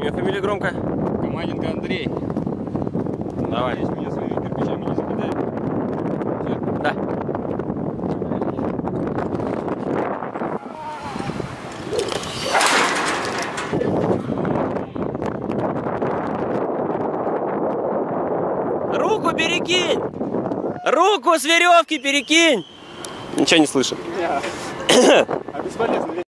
Имя, фамилия громко. Команденко Андрей. Давай. Надеюсь, меня своими кирпичами не закидает. Все? Да. Руку перекинь! Руку с веревки перекинь! Ничего не слышу. А бесполезно.